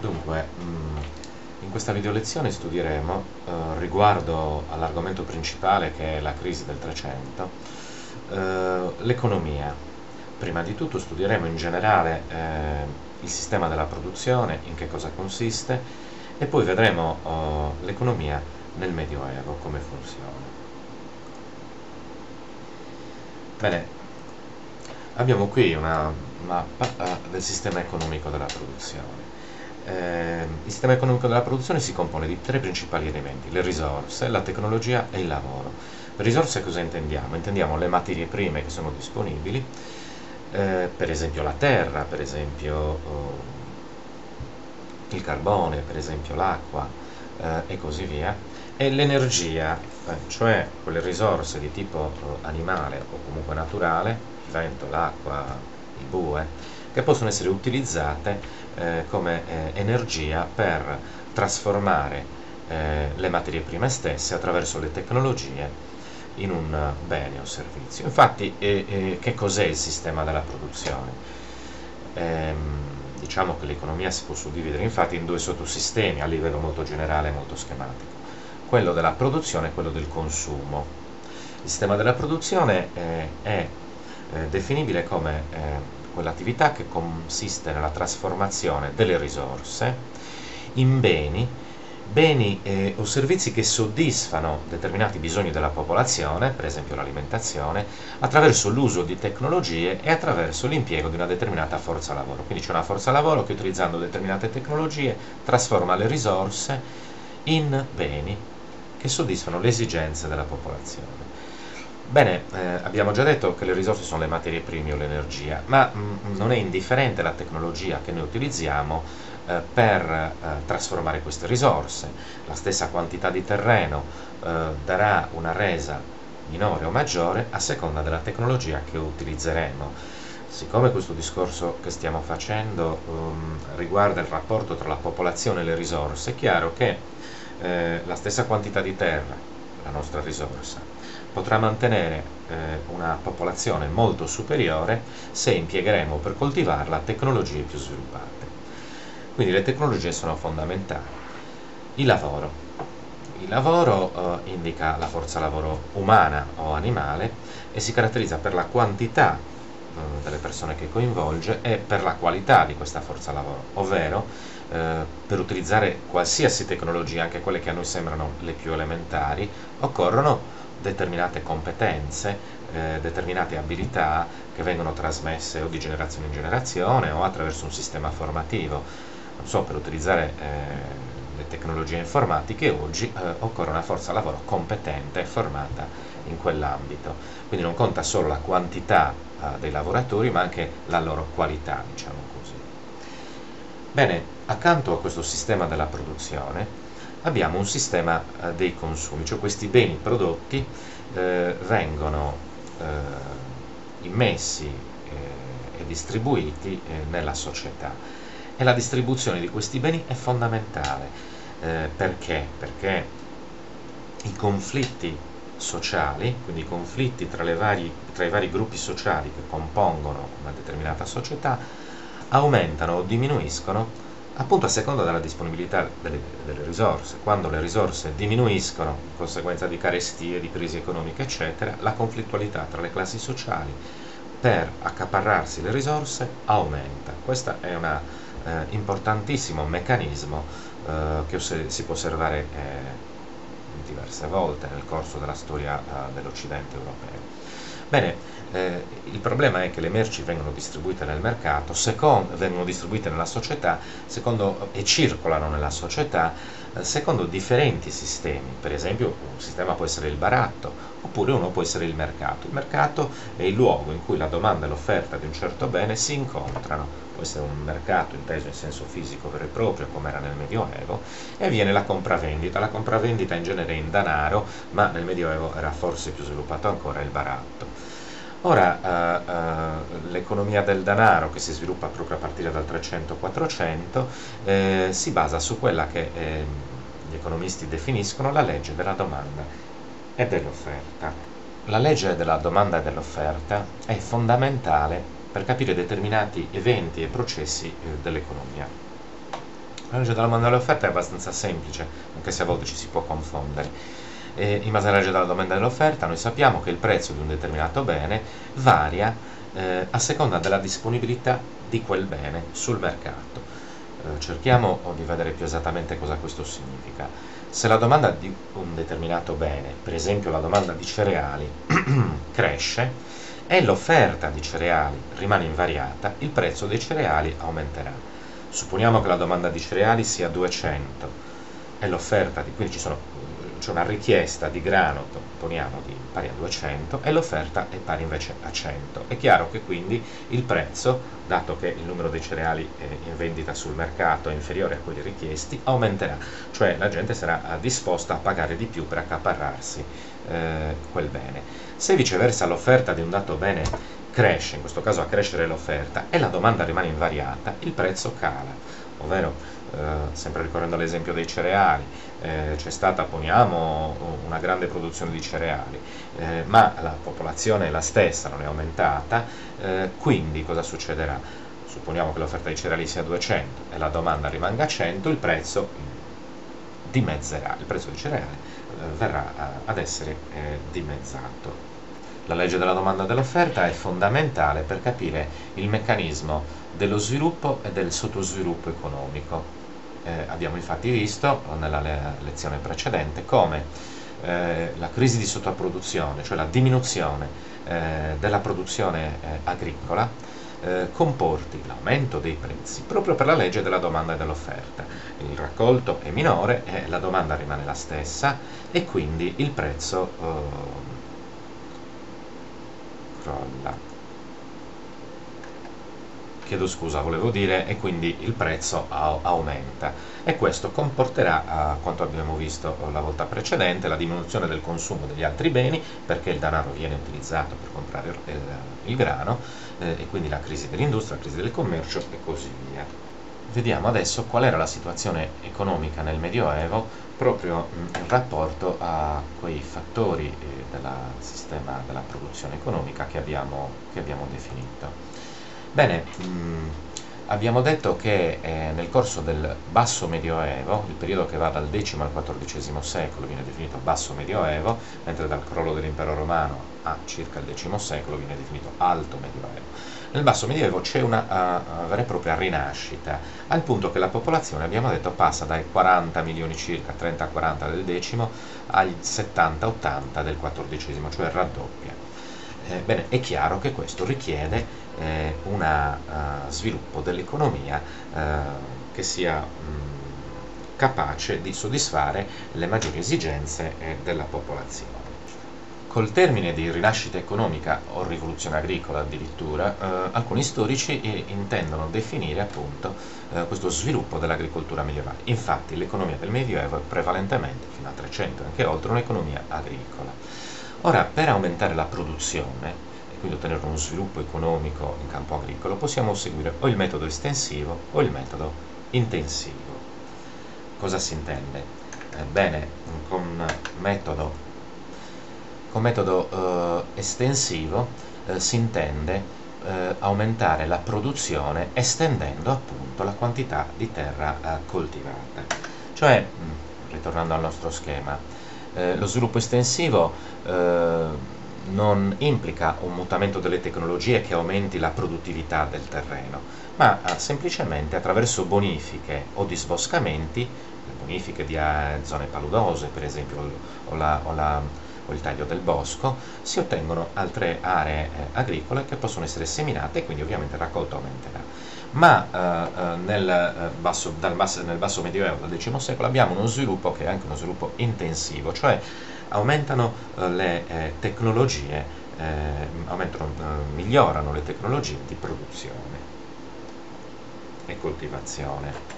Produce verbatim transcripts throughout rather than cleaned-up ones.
Dunque, mh, in questa video lezione studieremo, eh, riguardo all'argomento principale che è la crisi del Trecento, eh, l'economia. Prima di tutto studieremo in generale eh, il sistema della produzione, in che cosa consiste, e poi vedremo eh, l'economia nel Medioevo, come funziona. Bene, abbiamo qui una mappa eh, del sistema economico della produzione. Eh, il sistema economico della produzione si compone di tre principali elementi: le risorse, la tecnologia e il lavoro. Per risorse cosa intendiamo? Intendiamo le materie prime che sono disponibili, eh, per esempio la terra, per esempio oh, il carbone, per esempio l'acqua, eh, e così via, e l'energia, eh, cioè quelle risorse di tipo eh, animale o comunque naturale, il vento, l'acqua, il bue, che possono essere utilizzate eh, come eh, energia per trasformare eh, le materie prime stesse attraverso le tecnologie in un bene o servizio. Infatti, eh, eh, che cos'è il sistema della produzione? Ehm, diciamo che l'economia si può suddividere infatti in due sottosistemi a livello molto generale e molto schematico: quello della produzione e quello del consumo. Il sistema della produzione eh, è eh, definibile come eh, quell'attività che consiste nella trasformazione delle risorse in beni, beni eh, o servizi che soddisfano determinati bisogni della popolazione, per esempio l'alimentazione, attraverso l'uso di tecnologie e attraverso l'impiego di una determinata forza lavoro. Quindi c'è una forza lavoro che, utilizzando determinate tecnologie, trasforma le risorse in beni che soddisfano le esigenze della popolazione. Bene, eh, abbiamo già detto che le risorse sono le materie prime o l'energia, ma mh, non è indifferente la tecnologia che noi utilizziamo eh, per eh, trasformare queste risorse. La stessa quantità di terreno eh, darà una resa minore o maggiore a seconda della tecnologia che utilizzeremo. Siccome questo discorso che stiamo facendo um, riguarda il rapporto tra la popolazione e le risorse, è chiaro che eh, la stessa quantità di terra, la nostra risorsa, potrà mantenere eh, una popolazione molto superiore se impiegheremo per coltivarla tecnologie più sviluppate. Quindi le tecnologie sono fondamentali. Il lavoro. Il lavoro eh, indica la forza lavoro umana o animale e si caratterizza per la quantità eh, delle persone che coinvolge e per la qualità di questa forza lavoro, ovvero eh, per utilizzare qualsiasi tecnologia, anche quelle che a noi sembrano le più elementari, occorrono determinate competenze, eh, determinate abilità che vengono trasmesse o di generazione in generazione o attraverso un sistema formativo. Non so, per utilizzare eh, le tecnologie informatiche oggi eh, occorre una forza lavoro competente e formata in quell'ambito. Quindi non conta solo la quantità eh, dei lavoratori, ma anche la loro qualità, diciamo così. Bene, accanto a questo sistema della produzione abbiamo un sistema eh, dei consumi, cioè questi beni prodotti eh, vengono eh, immessi eh, e distribuiti eh, nella società, e la distribuzione di questi beni è fondamentale. Eh, perché? Perché i conflitti sociali, quindi i conflitti tra, le vari, tra i vari gruppi sociali che compongono una determinata società, aumentano o diminuiscono appunto a seconda della disponibilità delle, delle risorse. Quando le risorse diminuiscono in conseguenza di carestie, di crisi economiche, eccetera, la conflittualità tra le classi sociali per accaparrarsi le risorse aumenta. Questo è un eh, importantissimo meccanismo eh, che si può osservare eh, diverse volte nel corso della storia eh, dell'Occidente europeo. Bene, eh, il problema è che le merci vengono distribuite nel mercato, secondo, vengono distribuite nella società secondo, e circolano nella società eh, secondo differenti sistemi. Per esempio, un sistema può essere il baratto, oppure uno può essere il mercato. Il mercato è il luogo in cui la domanda e l'offerta di un certo bene si incontrano. Può essere un mercato inteso in senso fisico vero e proprio, come era nel Medioevo, e avviene la compravendita. La compravendita in genere è in denaro, ma nel Medioevo era forse più sviluppato ancora il baratto. Ora, eh, eh, l'economia del denaro, che si sviluppa proprio a partire dal trecento quattrocento, eh, si basa su quella che eh, gli economisti definiscono la legge della domanda e dell'offerta. La legge della domanda e dell'offerta è fondamentale per capire determinati eventi e processi eh, dell'economia. La legge della domanda e dell'offerta è abbastanza semplice, anche se a volte ci si può confondere. E in base alla legge della domanda e dell'offerta noi sappiamo che il prezzo di un determinato bene varia eh, a seconda della disponibilità di quel bene sul mercato. Eh, cerchiamo di vedere più esattamente cosa questo significa. Se la domanda di un determinato bene, per esempio la domanda di cereali, cresce e l'offerta di cereali rimane invariata, il prezzo dei cereali aumenterà. Supponiamo che la domanda di cereali sia duecento e l'offerta di, quindi ci sono, c'è una richiesta di grano, poniamo, di pari a duecento e l'offerta è pari invece a cento. È chiaro che quindi il prezzo, dato che il numero dei cereali in vendita sul mercato è inferiore a quelli richiesti, aumenterà, cioè la gente sarà disposta a pagare di più per accaparrarsi eh, quel bene. Se viceversa l'offerta di un dato bene cresce, in questo caso a crescere l'offerta, e la domanda rimane invariata, il prezzo cala, ovvero, eh, sempre ricorrendo all'esempio dei cereali, eh, c'è stata, poniamo, una grande produzione di cereali, eh, ma la popolazione è la stessa, non è aumentata, eh, quindi cosa succederà? Supponiamo che l'offerta di cereali sia duecento e la domanda rimanga cento, il prezzo dimezzerà, il prezzo di cereali eh, verrà a, ad essere eh, dimezzato. La legge della domanda e dell'offerta è fondamentale per capire il meccanismo dello sviluppo e del sottosviluppo economico. Eh, abbiamo infatti visto nella le lezione precedente come eh, la crisi di sottoproduzione, cioè la diminuzione eh, della produzione eh, agricola, eh, comporti l'aumento dei prezzi proprio per la legge della domanda e dell'offerta. Il raccolto è minore e la domanda rimane la stessa e quindi il prezzo eh, crolla. Chiedo scusa, volevo dire, e quindi il prezzo aumenta, e questo comporterà, a quanto abbiamo visto la volta precedente, la diminuzione del consumo degli altri beni, perché il denaro viene utilizzato per comprare il, il grano, eh, e quindi la crisi dell'industria, la crisi del commercio e così via. Vediamo adesso qual era la situazione economica nel Medioevo, proprio mh, in rapporto a quei fattori eh, del sistema della produzione economica che abbiamo, che abbiamo definito. Bene, mh, abbiamo detto che eh, nel corso del Basso Medioevo, il periodo che va dal decimo al quattordicesimo secolo viene definito Basso Medioevo, mentre dal crollo dell'impero romano a circa il decimo secolo viene definito Alto Medioevo. Nel Basso Medioevo c'è una uh, vera e propria rinascita, al punto che la popolazione, abbiamo detto, passa dai quaranta milioni circa, trenta quaranta del decimo, ai settanta ottanta del quattordicesimo, cioè raddoppia. Eh, bene, è chiaro che questo richiede eh, un uh, sviluppo dell'economia uh, che sia mh, capace di soddisfare le maggiori esigenze eh, della popolazione. Col termine di rinascita economica o rivoluzione agricola addirittura, eh, alcuni storici eh, intendono definire appunto eh, questo sviluppo dell'agricoltura medievale. Infatti l'economia del Medioevo è prevalentemente, fino a trecento e anche oltre, un'economia agricola. Ora, per aumentare la produzione e quindi ottenere uno sviluppo economico in campo agricolo, possiamo seguire o il metodo estensivo o il metodo intensivo. Cosa si intende? Eh, bene, con metodo Con metodo eh, estensivo eh, si intende eh, aumentare la produzione estendendo appunto la quantità di terra eh, coltivata. Cioè, mh, ritornando al nostro schema, eh, lo sviluppo estensivo eh, non implica un mutamento delle tecnologie che aumenti la produttività del terreno, ma eh, semplicemente attraverso bonifiche o disboscamenti, le bonifiche di eh, zone paludose per esempio, o la, o la o il taglio del bosco, si ottengono altre aree eh, agricole che possono essere seminate e quindi ovviamente il raccolto aumenterà. Ma eh, nel, eh, basso, dal basso, nel basso medioevo, dal decimo secolo, abbiamo uno sviluppo che è anche uno sviluppo intensivo, cioè aumentano eh, le eh, tecnologie, eh, aumentano, eh, migliorano le tecnologie di produzione e coltivazione.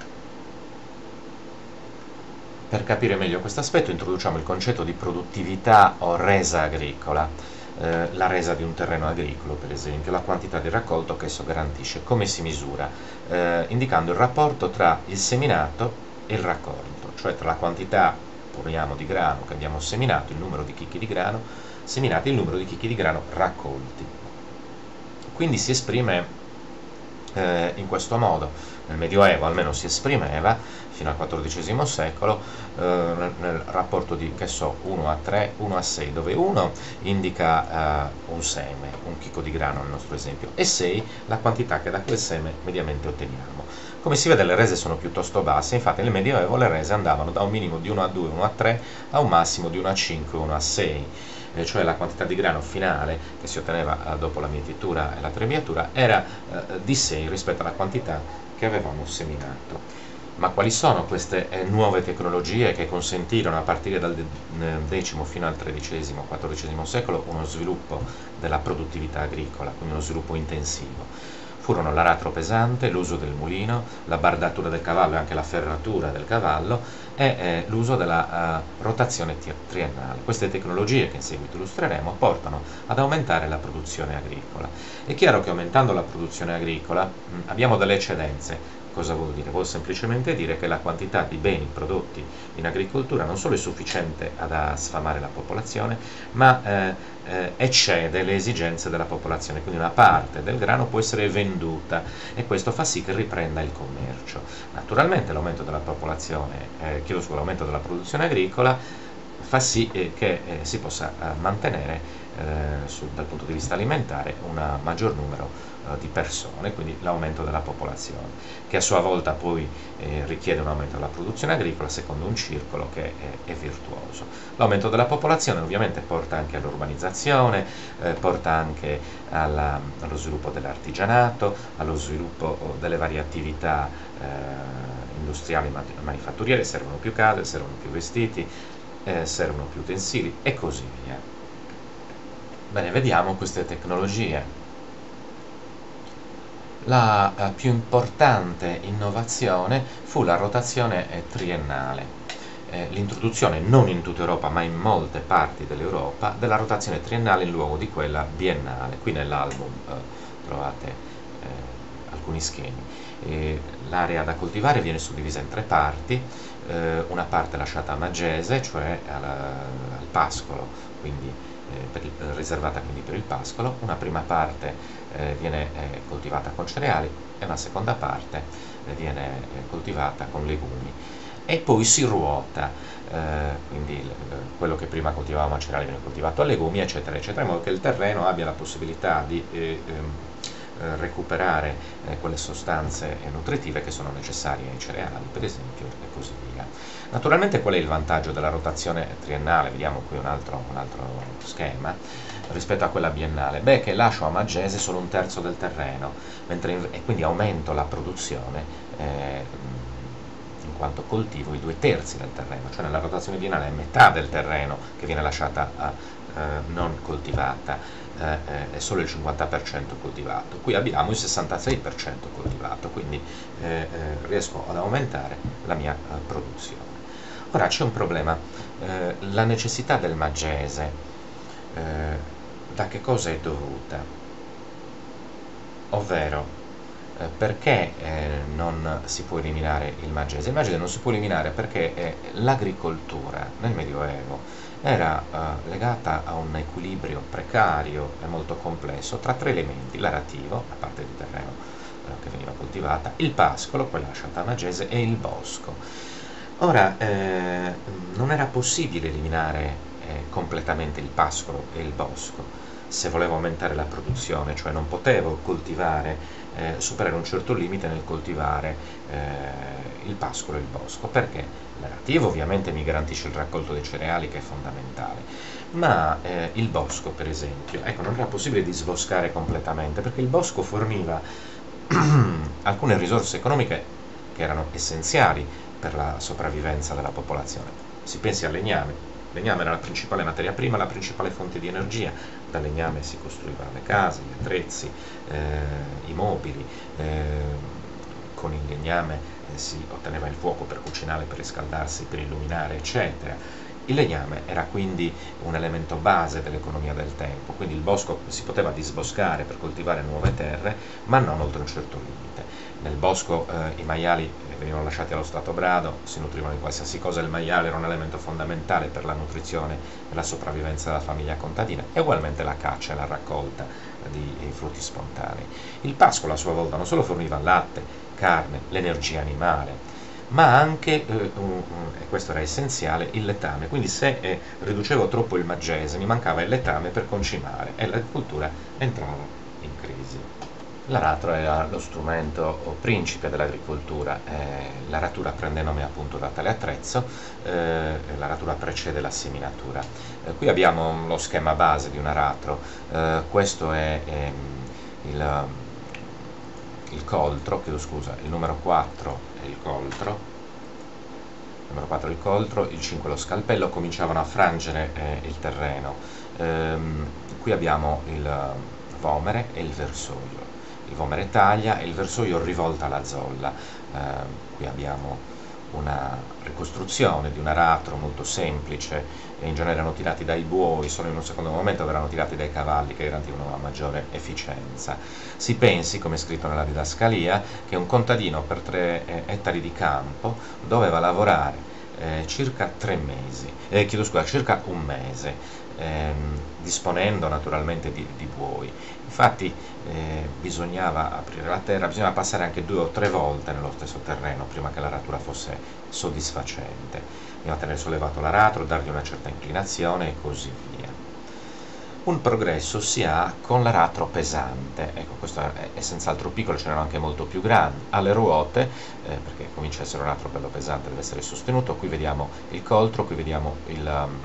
Per capire meglio questo aspetto introduciamo il concetto di produttività o resa agricola, eh, la resa di un terreno agricolo per esempio, la quantità di raccolto che esso garantisce, come si misura, eh, indicando il rapporto tra il seminato e il raccolto, cioè tra la quantità, poniamo, di grano che abbiamo seminato, il numero di chicchi di grano seminati e il numero di chicchi di grano raccolti. Quindi si esprime eh, in questo modo. nel Medioevo almeno si esprimeva, fino al quattordicesimo secolo, eh, nel, nel rapporto di, che so, uno a tre, uno a sei, dove uno indica eh, un seme, un chicco di grano nel nostro esempio, e sei la quantità che da quel seme mediamente otteniamo. Come si vede, le rese sono piuttosto basse, infatti nel Medioevo le rese andavano da un minimo di uno a due, uno a tre, a un massimo di uno a cinque, uno a sei, eh, cioè la quantità di grano finale che si otteneva eh, dopo la mietitura e la trebbiatura era eh, di sei rispetto alla quantità che avevamo seminato. Ma quali sono queste eh, nuove tecnologie che consentirono a partire dal X fino al tredicesimo, quattordicesimo secolo uno sviluppo della produttività agricola, quindi uno sviluppo intensivo? Furono l'aratro pesante, l'uso del mulino, la bardatura del cavallo e anche la ferratura del cavallo e eh, l'uso della uh, rotazione triennale. Queste tecnologie, che in seguito illustreremo, portano ad aumentare la produzione agricola. È chiaro che aumentando la produzione agricola mh, abbiamo delle eccedenze. Cosa vuol dire? Vuol semplicemente dire che la quantità di beni prodotti in agricoltura non solo è sufficiente ad sfamare la popolazione, ma eh, eh, eccede le esigenze della popolazione, quindi una parte del grano può essere venduta e questo fa sì che riprenda il commercio. Naturalmente l'aumento della popolazione, eh, chiedo scusa, l'aumento della produzione agricola fa sì eh, che eh, si possa eh, mantenere eh, su, dal punto di vista alimentare un maggior numero eh, di persone, quindi l'aumento della popolazione, che a sua volta poi eh, richiede un aumento della produzione agricola secondo un circolo che è, è virtuoso. L'aumento della popolazione ovviamente porta anche all'urbanizzazione, eh, porta anche alla, allo sviluppo dell'artigianato, allo sviluppo delle varie attività eh, industriali e manifatturiere, servono più case, servono più vestiti, eh, servono più utensili e così via. Bene, vediamo queste tecnologie. La eh, più importante innovazione fu la rotazione eh, triennale, eh, l'introduzione non in tutta Europa ma in molte parti dell'Europa della rotazione triennale in luogo di quella biennale. Qui nell'album eh, trovate eh, alcuni schemi. L'area da coltivare viene suddivisa in tre parti, eh, una parte lasciata a Magese, cioè al, al pascolo, quindi eh, per il, riservata quindi per il pascolo, una prima parte eh, viene eh, coltivata con cereali e una seconda parte eh, viene eh, coltivata con legumi e poi si ruota, eh, quindi il, quello che prima coltivavamo a cereali viene coltivato a legumi, eccetera eccetera, in modo che il terreno abbia la possibilità di eh, ehm, recuperare eh, quelle sostanze nutritive che sono necessarie ai cereali, per esempio, e così via. Naturalmente qual è il vantaggio della rotazione triennale? Vediamo qui un altro, un altro schema rispetto a quella biennale. Beh, che lascio a Magese solo un terzo del terreno, mentre in, e quindi aumento la produzione eh, in quanto coltivo i due terzi del terreno, cioè nella rotazione biennale è metà del terreno che viene lasciata a, eh, non coltivata, Eh, è solo il cinquanta per cento coltivato. Qui abbiamo il sessantasei per cento coltivato, quindi eh, eh, riesco ad aumentare la mia eh, produzione. Ora c'è un problema, eh, la necessità del Magese, eh, da che cosa è dovuta? Ovvero, eh, perché eh, non si può eliminare il Magese? Il Magese non si può eliminare perché eh, l'agricoltura nel Medioevo era eh, legata a un equilibrio precario e molto complesso tra tre elementi: l'arativo, la parte di terreno eh, che veniva coltivata, il pascolo, quella lasciata a Magese, e il bosco. Ora, eh, non era possibile eliminare eh, completamente il pascolo e il bosco se volevo aumentare la produzione, cioè non potevo coltivare, eh, superare un certo limite nel coltivare eh, il pascolo e il bosco, perché l'arativo ovviamente mi garantisce il raccolto dei cereali, che è fondamentale, ma eh, il bosco, per esempio, ecco, non era possibile disboscare completamente, perché il bosco forniva alcune risorse economiche che erano essenziali per la sopravvivenza della popolazione. Si pensi al legname. Il legname era la principale materia prima, la principale fonte di energia. Dal legname si costruivano le case, gli attrezzi, eh, i mobili, eh, con il legname eh, si otteneva il fuoco per cucinare, per riscaldarsi, per illuminare, eccetera. Il legname era quindi un elemento base dell'economia del tempo, quindi il bosco si poteva disboscare per coltivare nuove terre, ma non oltre un certo limite. Nel bosco eh, i maiali venivano lasciati allo stato brado, si nutrivano di qualsiasi cosa, il maiale era un elemento fondamentale per la nutrizione e la sopravvivenza della famiglia contadina, e ugualmente la caccia e la raccolta di, di frutti spontanei. Il pascolo a sua volta non solo forniva latte, carne, l'energia animale, ma anche, eh, un, un, e questo era essenziale, il letame. Quindi se eh, riducevo troppo il maggese mi mancava il letame per concimare e l'agricoltura entrava in crisi. L'aratro era lo strumento principe dell'agricoltura, eh, l'aratura prende nome appunto da tale attrezzo, eh, l'aratura precede la seminatura. Eh, qui abbiamo lo schema base di un aratro, eh, questo è ehm, il, il coltro, chiedo scusa, il numero quattro è il coltro, il numero quattro è il coltro, il cinque è lo scalpello, cominciavano a frangere eh, il terreno. Ehm, qui abbiamo il vomere e il versoio. Il vomere taglia e il versoio rivolta la zolla. Eh, qui abbiamo una ricostruzione di un aratro molto semplice, e in genere erano tirati dai buoi, solo in un secondo momento verranno tirati dai cavalli che garantivano una maggiore efficienza. Si pensi, come è scritto nella didascalia, che un contadino per tre eh, ettari di campo doveva lavorare eh, circa tre mesi, eh, chiedo scusa, circa un mese, ehm, disponendo naturalmente di, di buoi. Infatti eh, bisognava aprire la terra, bisognava passare anche due o tre volte nello stesso terreno prima che l'aratura fosse soddisfacente. Bisognava tenere sollevato l'aratro, dargli una certa inclinazione e così via. Un progresso si ha con l'aratro pesante, ecco, questo è, è senz'altro piccolo, ce n'erano anche molto più grandi, alle ruote, eh, perché comincia a essere un aratro bello pesante, deve essere sostenuto. Qui vediamo il coltro, qui vediamo il, um,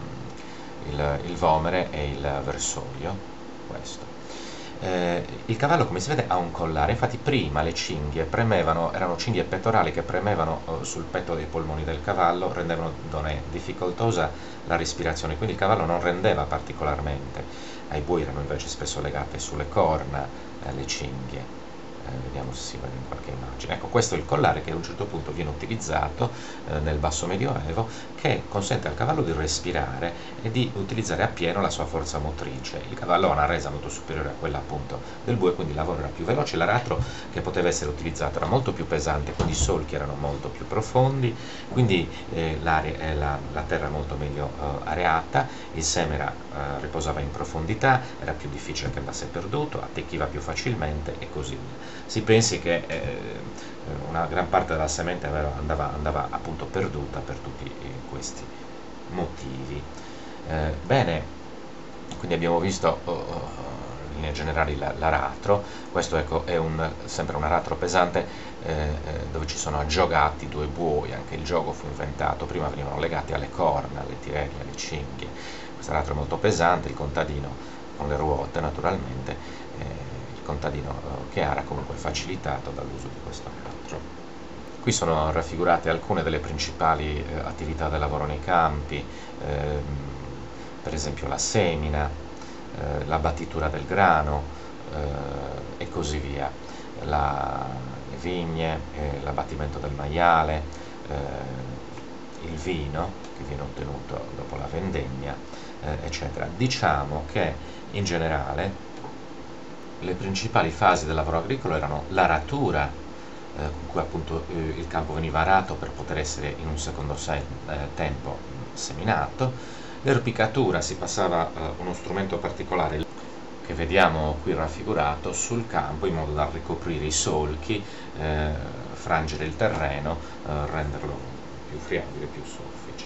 il, il vomere e il versoio, questo. Eh, il cavallo, come si vede, ha un collare, infatti prima le cinghie premevano, erano cinghie pettorali che premevano eh, sul petto dei polmoni del cavallo, rendevano difficoltosa la respirazione, quindi il cavallo non rendeva particolarmente. Ai buoi erano invece spesso legate sulle corna eh, le cinghie. Eh, vediamo se si vede in qualche immagine. Ecco, questo è il collare che a un certo punto viene utilizzato eh, nel basso medioevo, che consente al cavallo di respirare e di utilizzare appieno la sua forza motrice. Il cavallo ha una resa molto superiore a quella appunto del bue, quindi il lavoro era più veloce, l'aratro che poteva essere utilizzato era molto più pesante, quindi i solchi erano molto più profondi, quindi eh, eh, la, la terra molto meglio eh, areata, il seme era, eh, riposava in profondità, era più difficile che andasse perduto, attecchiva più facilmente e così via. Si pensi che eh, una gran parte della semente andava, andava appunto perduta per tutti eh, questi motivi. Eh, bene, quindi abbiamo visto oh, oh, in linea generali l'aratro. Questo ecco, è un, sempre un aratro pesante eh, dove ci sono aggiogati due buoi. Anche il giogo fu inventato, prima venivano legati alle corna, alle tirelle, alle cinghie. Questo aratro è molto pesante, il contadino con le ruote naturalmente, eh, il contadino eh, che ara comunque è facilitato dall'uso di questo aratro. Qui sono raffigurate alcune delle principali eh, attività del lavoro nei campi, ehm, per esempio la semina, eh, la battitura del grano eh, e così via, la, le vigne, eh, l'abbattimento del maiale, eh, il vino che viene ottenuto dopo la vendemmia, eh, eccetera. Diciamo che in generale le principali fasi del lavoro agricolo erano l'aratura, eh, con cui appunto eh, il campo veniva arato per poter essere in un secondo se eh, tempo seminato, l'erpicatura, si passava eh, uno strumento particolare che vediamo qui raffigurato sul campo in modo da ricoprire i solchi, eh, frangere il terreno, eh, renderlo più friabile, più soffice.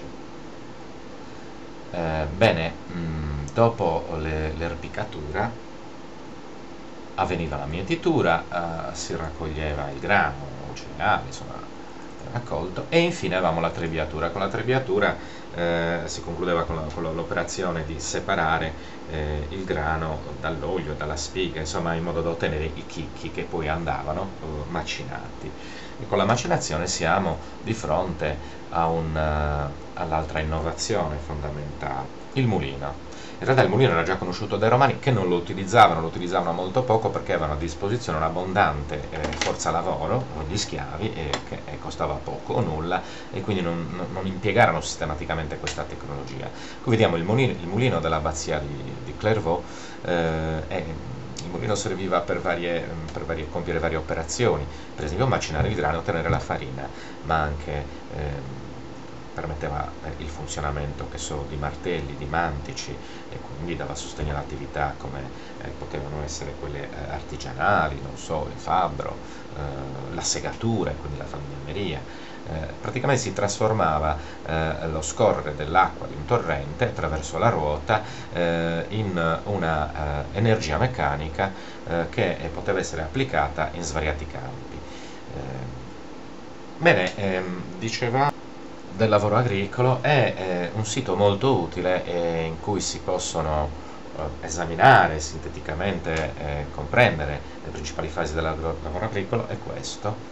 Eh, bene, mh, dopo l'erpicatura avveniva la mietitura, eh, si raccoglieva il grano, il cereale, insomma, raccolto, e infine avevamo la trebbiatura. Con la trebbiatura eh, si concludeva con l'operazione di separare eh, il grano dall'olio, dalla spiga, insomma, in modo da ottenere i chicchi che poi andavano eh, macinati. E con la macinazione siamo di fronte a un, uh, all'altra innovazione fondamentale, il mulino. In realtà il mulino era già conosciuto dai romani, che non lo utilizzavano, lo utilizzavano molto poco perché avevano a disposizione un'abbondante eh, forza lavoro, gli schiavi, eh, che eh, costava poco o nulla, e quindi non, non, non impiegarono sistematicamente questa tecnologia. Qui vediamo il mulino, il mulino dell'abbazia di, di Clairvaux, eh, è il mulino serviva per, varie, per varie, compiere varie operazioni, per esempio macinare il grano e ottenere la farina, ma anche ehm, permetteva eh, il funzionamento, che so, di martelli, di mantici, e quindi dava sostegno all'attività come eh, potevano essere quelle eh, artigianali, non so, il fabbro, eh, la segatura, quindi la falegnameria. Eh, praticamente si trasformava eh, lo scorrere dell'acqua di un torrente attraverso la ruota eh, in una eh, energia meccanica eh, che eh, poteva essere applicata in svariati campi. Eh, bene, ehm, diceva del lavoro agricolo è eh, un sito molto utile eh, in cui si possono eh, esaminare sinteticamente e eh, comprendere le principali fasi del lavoro agricolo, è questo.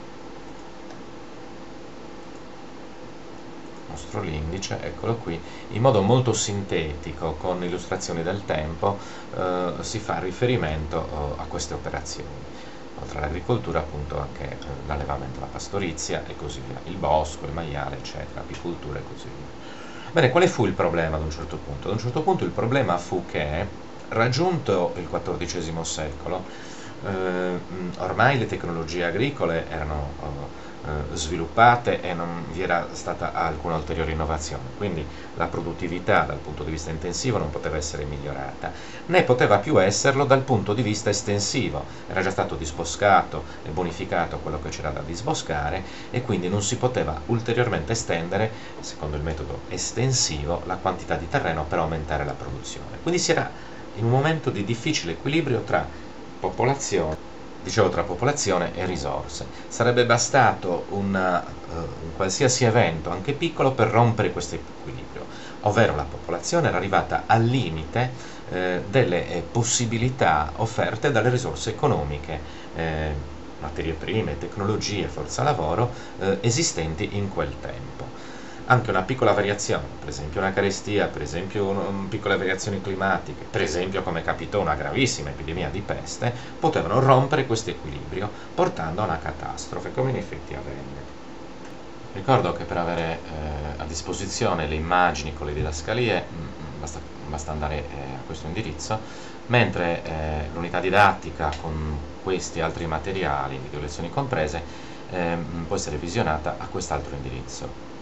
Mostro l'indice, eccolo qui, in modo molto sintetico, con illustrazioni del tempo, eh, si fa riferimento eh, a queste operazioni. Oltre all'agricoltura, appunto, anche eh, l'allevamento, la pastorizia e così via, il bosco, il maiale, eccetera, apicoltura e così via. Bene, quale fu il problema ad un certo punto? Ad un certo punto il problema fu che, raggiunto il quattordicesimo secolo, eh, ormai le tecnologie agricole erano eh, sviluppate e non vi era stata alcuna ulteriore innovazione, quindi la produttività dal punto di vista intensivo non poteva essere migliorata, né poteva più esserlo dal punto di vista estensivo. Era già stato disboscato e bonificato quello che c'era da disboscare, e quindi non si poteva ulteriormente estendere, secondo il metodo estensivo, la quantità di terreno per aumentare la produzione. Quindi si era in un momento di difficile equilibrio tra popolazione, dicevo, tra popolazione e risorse. Sarebbe bastato una, uh, un qualsiasi evento, anche piccolo, per rompere questo equilibrio, ovvero la popolazione era arrivata al limite eh, delle eh, possibilità offerte dalle risorse economiche, eh, materie prime, tecnologie, forza lavoro eh, esistenti in quel tempo. Anche una piccola variazione, per esempio una carestia, per esempio un, un, piccole variazioni climatiche, per esempio come capitò una gravissima epidemia di peste, potevano rompere questo equilibrio, portando a una catastrofe, come in effetti avvenne. Ricordo che per avere eh, a disposizione le immagini con le didascalie mh, basta, basta andare eh, a questo indirizzo, mentre eh, l'unità didattica con questi altri materiali, video lezioni comprese, eh, può essere visionata a quest'altro indirizzo.